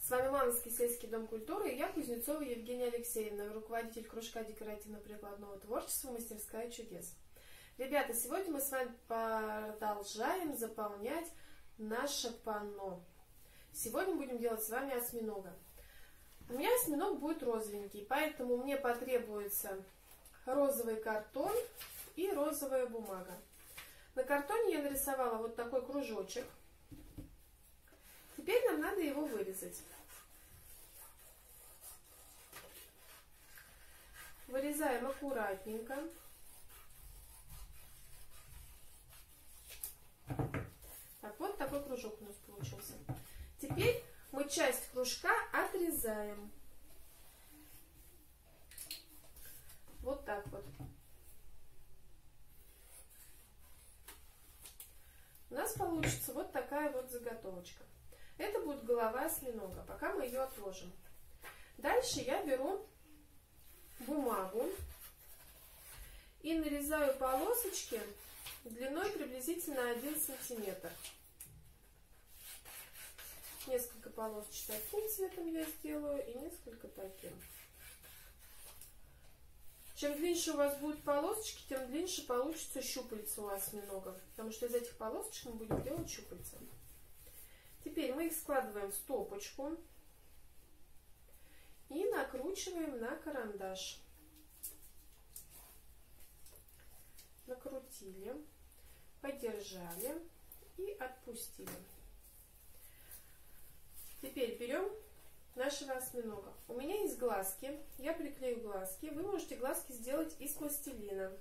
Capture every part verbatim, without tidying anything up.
С вами Мановский сельский дом культуры и я, Кузнецова Евгения Алексеевна, руководитель кружка декоративно-прикладного творчества «Мастерская чудес». Ребята, сегодня мы с вами продолжаем заполнять наше панно. Сегодня будем делать с вами осьминога. У меня осьминог будет розовенький, поэтому мне потребуется розовый картон и розовая бумага. На картоне я нарисовала вот такой кружочек. Теперь нам надо его вырезать. Вырезаем аккуратненько. Так, вот такой кружок у нас получился. Теперь мы часть кружка отрезаем. Вот так вот. У нас получится вот такая вот заготовочка. Это будет голова осьминога, пока мы ее отложим. Дальше я беру бумагу и нарезаю полосочки длиной приблизительно один сантиметр. Несколько полосочек таким цветом я сделаю и несколько таким. Чем длиннее у вас будут полосочки, тем длиннее получится щупальца у осьминога, потому что из этих полосочек мы будем делать щупальца. Теперь мы их складываем в стопочку и накручиваем на карандаш. Накрутили, подержали и отпустили. Теперь берем нашего осьминога. У меня есть глазки, я приклею глазки. Вы можете глазки сделать из пластилина.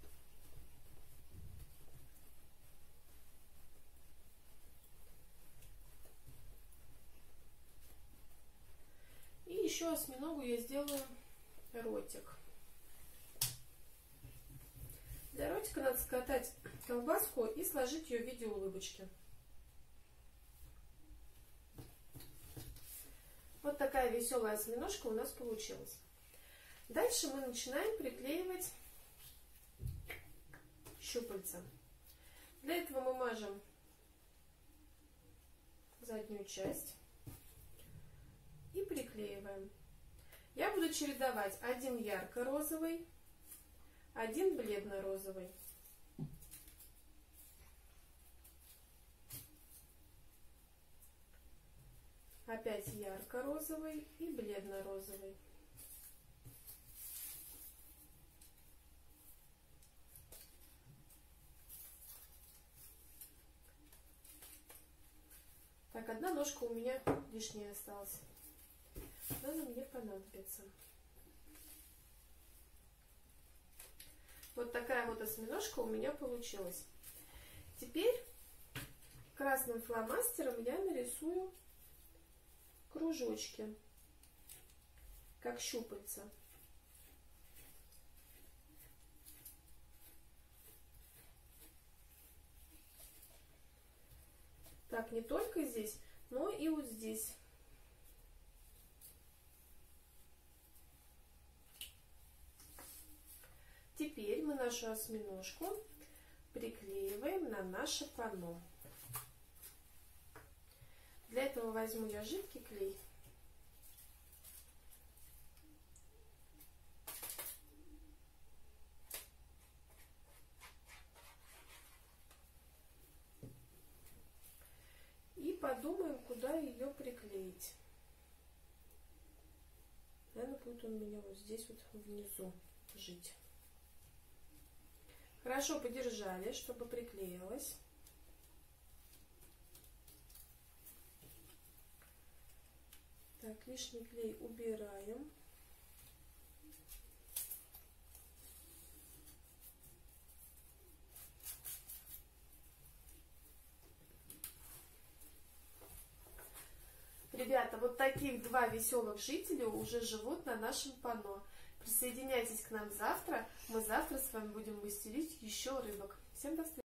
И еще осьминогу я сделаю ротик. Для ротика надо скатать колбаску и сложить ее в виде улыбочки. Вот такая веселая осьминожка у нас получилась. Дальше мы начинаем приклеивать щупальца. Для этого мы мажем заднюю часть и приклеиваем. Я буду чередовать один ярко-розовый, один бледно-розовый. Опять ярко-розовый и бледно-розовый. Так, одна ножка у меня лишняя осталась. Она мне понадобится. Вот такая вот осьминожка у меня получилась. Теперь красным фломастером я нарисую кружочки, как щупальца. Так, не только здесь, но и вот здесь. Теперь мы нашу осьминожку приклеиваем на наше панно. Для этого возьму я жидкий клей. И подумаем, куда ее приклеить. Наверное, будет он у меня вот здесь вот внизу жить. Хорошо подержали, чтобы приклеилось. Так, лишний клей убираем. Ребята, вот таких два веселых жителя уже живут на нашем панно. Присоединяйтесь к нам завтра. Мы завтра с вами будем мастерить еще рыбок. Всем до встречи!